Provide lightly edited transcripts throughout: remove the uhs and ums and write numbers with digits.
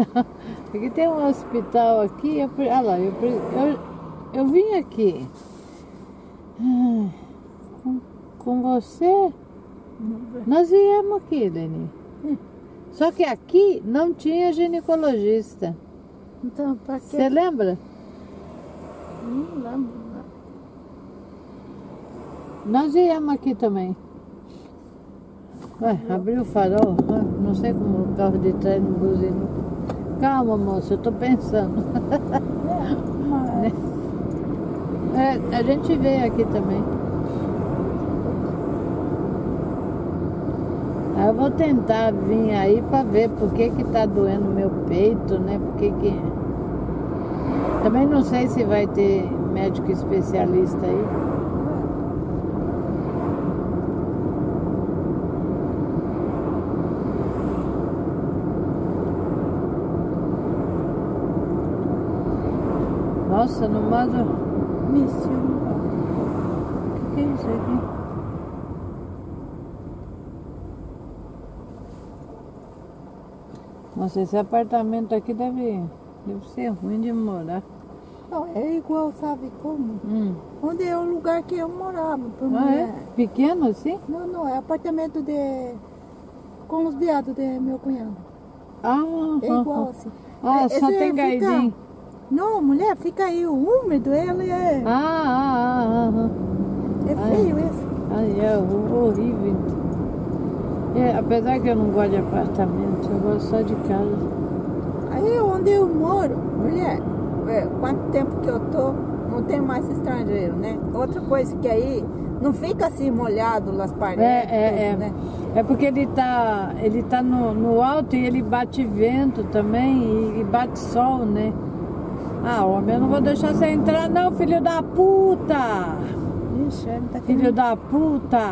Aqui tem um hospital aqui. Olha lá, eu vim aqui com você. Nós viemos aqui, Leni. Só que aqui não tinha ginecologista. Então, pra quê? Você lembra? Não lembro. Nós viemos aqui também. Ué, abriu o farol. Não sei como o carro de trás não buzinou. Calma, moça, eu tô pensando. A gente veio aqui também. Aí eu vou tentar vir aí pra ver por que que tá doendo meu peito, né? Por que que... Também não sei se vai ter médico especialista aí. Nossa, no modo... Missão. O que é isso aqui? Nossa, esse apartamento aqui deve ser ruim de morar. Não, é igual, sabe como? Onde é o lugar que eu morava. É? Pequeno assim? Não, é apartamento com os viados de meu cunhado. Ah, É igual assim. só tem gaizinho. Não, mulher, fica aí úmido, ele é... É feio esse. Ai, é horrível. Apesar que eu não gosto de apartamento, eu gosto só de casa. Aí onde eu moro, mulher, quanto tempo que eu tô, não tem mais estrangeiro, né? Outra coisa que aí não fica assim molhado nas paredes, né? É porque ele tá no alto e ele bate vento também e bate sol, né? Ah, homem, eu não vou deixar você entrar não, filho da puta! Ixi, ele tá Filho da puta!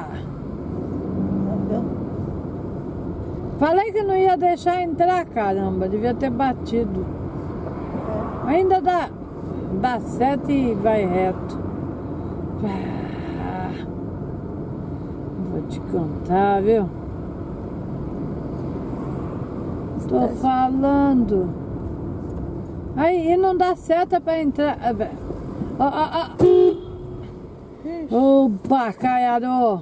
Falei que não ia deixar entrar, caramba, devia ter batido. Ainda dá sete e vai reto. Vou te contar, viu? Tô falando. Aí, e não dá seta pra entrar. Opa, caiado!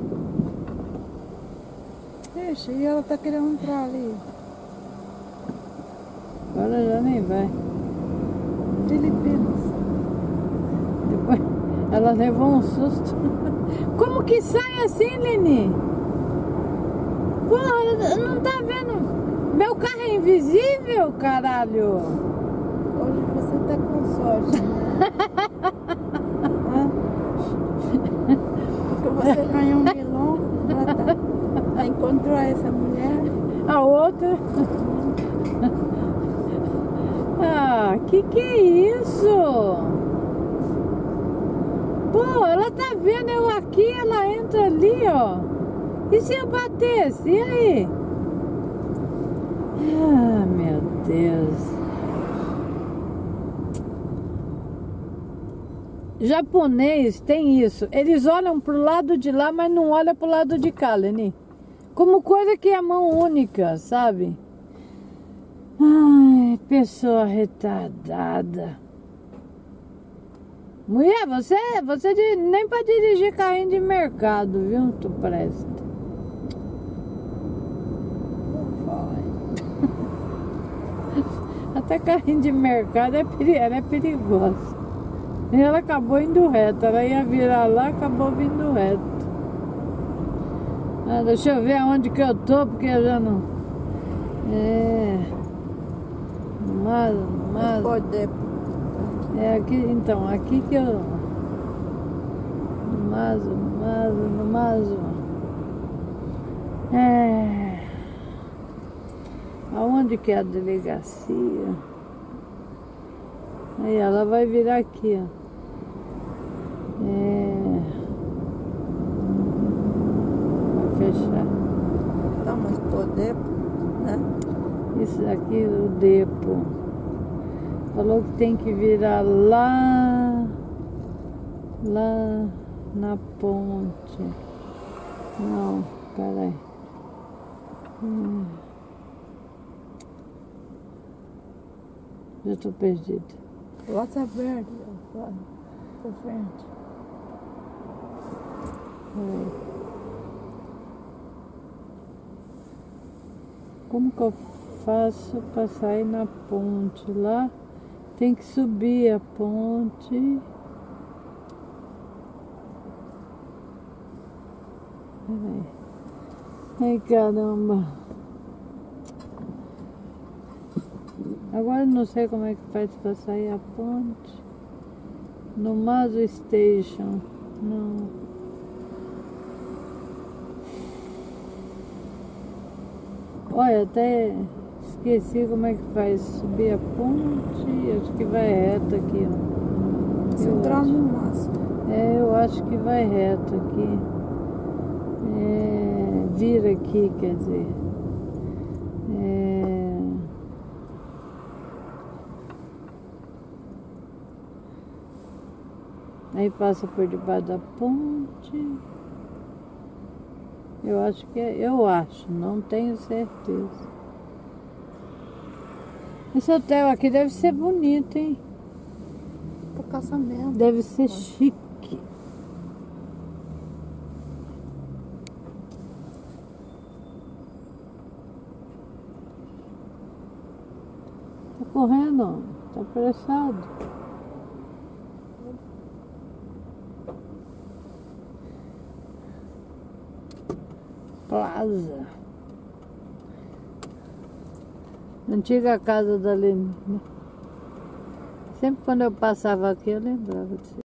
Ixi, e ela tá querendo entrar ali. Agora já nem vai. Filipinas. Depois ela levou um susto. Como que sai assim, Leni? Porra, não tá vendo? Meu carro é invisível, caralho! Hoje você tá com sorte. Porque você ganhou um milão. Encontrou essa mulher. A outra. Que é isso? Pô, ela tá vendo eu aqui, ela entra ali, ó. E se eu batesse? E aí? Ah, meu Deus. Japonês tem isso. Eles olham pro lado de lá, mas não olham pro lado de cá, Leni. Como coisa que é mão única, sabe? Ai, pessoa retardada. Mulher, você nem pra dirigir carrinho de mercado, viu? Tu presta. Até carrinho de mercado ela é perigosa. E ela acabou indo reto. Ela ia virar lá, acabou vindo reto. Deixa eu ver aonde que eu tô, porque eu já não... Mas... aqui, então, aqui que eu... No maso. Aonde que é a delegacia? Aí ela vai virar aqui, ó. Vai fechar. Tá, mas pô, depo, né? Isso aqui, o depo. Falou que tem que virar lá na ponte. Não, peraí. Já tô perdida. Roça Verde, pra frente. Como que eu faço pra sair na ponte lá? Tem que subir a ponte. Ai, caramba. Agora eu não sei como é que faz pra sair a ponte. No Mazo Station. Não. Olha, até esqueci como é que faz subir a ponte. Acho que vai reto aqui, ó. Se entrar no Mazo. Eu acho que vai reto aqui. Vira aqui, quer dizer. Aí passa por debaixo da ponte. Eu acho que é. Eu acho, não tenho certeza. Esse hotel aqui deve ser bonito, hein? Pro casamento. Deve ser chique. Tá correndo, tá apressado. Plaza. Antiga casa da Lenina. Sempre quando eu passava aqui eu lembrava disso.